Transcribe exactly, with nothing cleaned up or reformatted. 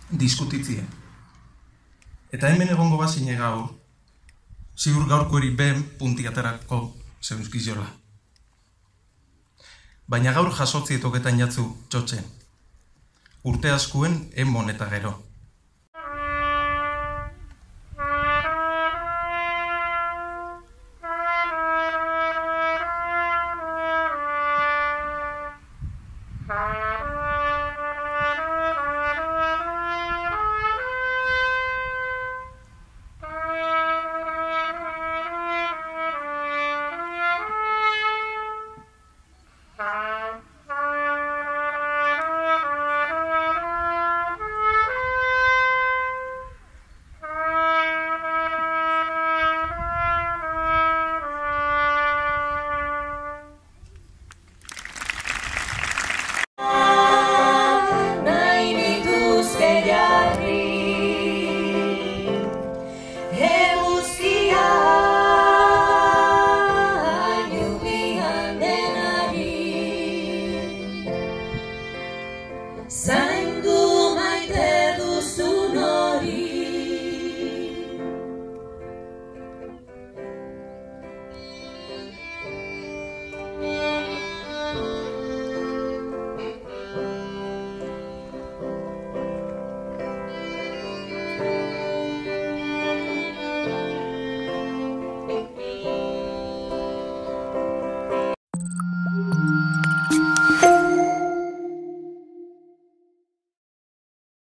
diskutitzie. Eta hemen egongo bazine gaur, ziur gaurko eri ben puntiaterako zeunskiziola. Baina gaur jasotzi etoketan jatzu txotxen. Urte askuen emon eta gero.